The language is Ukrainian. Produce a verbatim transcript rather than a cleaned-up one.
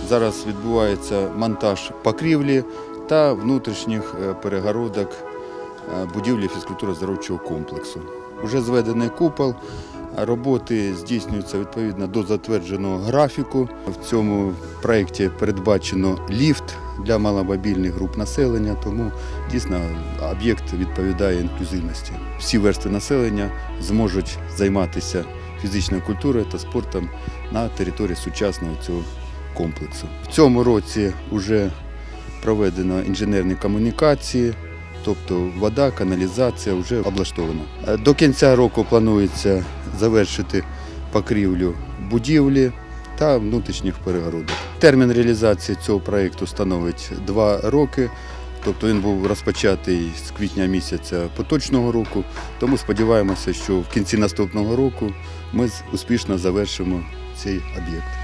Зараз відбувається монтаж покрівлі та внутрішніх перегородок будівлі фізкультурно-оздоровчого комплексу. Уже зведений купол, роботи здійснюються відповідно до затвердженого графіку. В цьому проєкті передбачено ліфт для маломобільних груп населення, тому дійсно об'єкт відповідає інклюзивності. Всі верстви населення зможуть займатися фізичною культурою та спортом на території сучасного цього комплексу. В цьому році вже проведено інженерні комунікації, тобто вода, каналізація вже облаштована. До кінця року планується завершити покрівлю будівлі та внутрішніх перегородок. Термін реалізації цього проєкту становить два роки, тобто він був розпочатий з квітня місяця поточного року, тому сподіваємося, що в кінці наступного року ми успішно завершимо цей об'єкт.